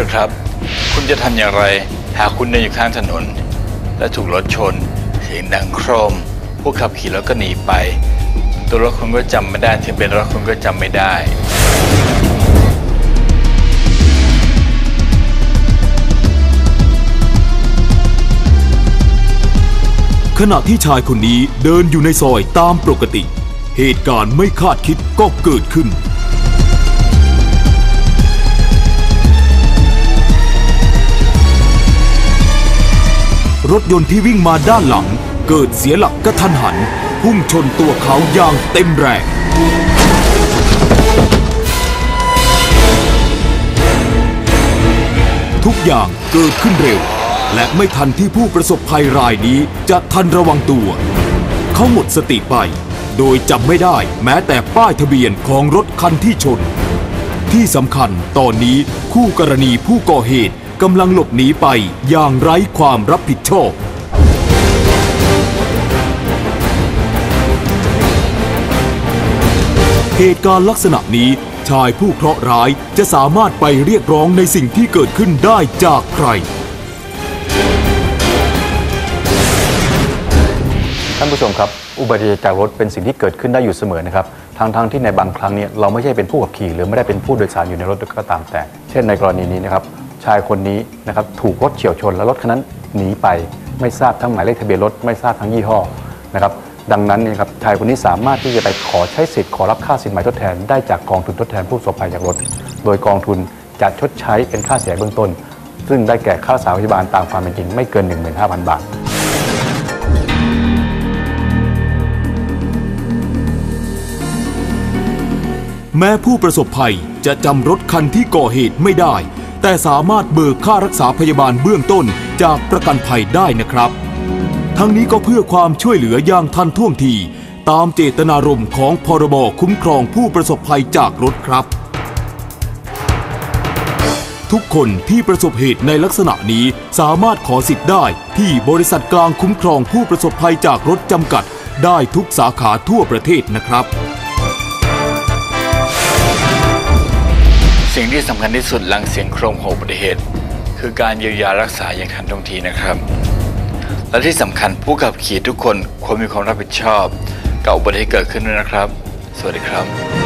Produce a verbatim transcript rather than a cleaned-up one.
ครับคุณจะทำอย่างไรหากคุณเดินอยู่ข้างถนนและถูกรถชนเสียงดังโครมผู้ขับขี่รถก็หนีไปตัวรถคุณก็จำไม่ได้ทะเบียนรถคุณก็จำไม่ได้ขณะที่ชายคนนี้เดินอยู่ในซอยตามปกติเหตุการณ์ไม่คาดคิดก็เกิดขึ้นรถยนต์ที่วิ่งมาด้านหลังเกิดเสียหลักกระทันหันพุ่งชนตัวเขาอย่างเต็มแรงทุกอย่างเกิดขึ้นเร็วและไม่ทันที่ผู้ประสบภัยรายนี้จะทันระวังตัวเขาหมดสติไปโดยจำไม่ได้แม้แต่ป้ายทะเบียนของรถคันที่ชนที่สำคัญตอนนี้คู่กรณีผู้ก่อเหตุกำลังหลบหนีไปอย่างไร้ความรับผิดชอบเหตุการณ์ลักษณะนี้ชายผู้เคราะห์ร้ายจะสามารถไปเรียกร้องในสิ่งที่เกิดขึ้นได้จากใครท่านผู้ชมครับอุบัติเหตุจากรถเป็นสิ่งที่เกิดขึ้นได้อยู่เสมอนะครับทางทางที่ในบางครั้งเนี่ยเราไม่ใช่เป็นผู้ขับขี่หรือไม่ได้เป็นผู้โดยสารอยู่ในรถก็ตามแต่เช่นในกรณีนี้นะครับชายคนนี้นะครับถูกรถเฉี่ยวชนและรถคันนั้นหนีไปไม่ทราบทั้งหมายเลขทะเบียนรถไม่ทราบทั้งยี่ห้อนะครับดังนั้นเนี่ยครับชายคนนี้สามารถที่จะไปขอใช้สิทธิ์ขอรับค่าสินไหมทดแทนได้จากกองทุนทดแทนผู้ประสบภัยจากรถโดยกองทุนจะชดใช้เป็นค่าเสียเบื้องต้นซึ่งได้แก่ค่ารักษาพยาบาลตามความเป็นจริงไม่เกิน หนึ่งหมื่นห้าพัน บาทแม้ผู้ประสบภัยจะจำรถคันที่ก่อเหตุไม่ได้แต่สามารถเบิกค่ารักษาพยาบาลเบื้องต้นจากประกันภัยได้นะครับทั้งนี้ก็เพื่อความช่วยเหลืออย่างทันท่วงทีตามเจตนารมณ์ของพรบคุ้มครองผู้ประสบภัยจากรถครับทุกคนที่ประสบเหตุในลักษณะนี้สามารถขอสิทธิ์ได้ที่บริษัทกลางคุ้มครองผู้ประสบภัยจากรถจำกัดได้ทุกสาขาทั่วประเทศนะครับสิ่งที่สำคัญที่สุดหลังเสียงโครมของอุบัติเหตุคือการเยียวยารักษาอย่างทันท่วงทีนะครับและที่สำคัญผู้ขับขี่ทุกคนควรมีความรับผิดชอบกับอุบัติเหตุเกิดขึ้นด้วยนะครับสวัสดีครับ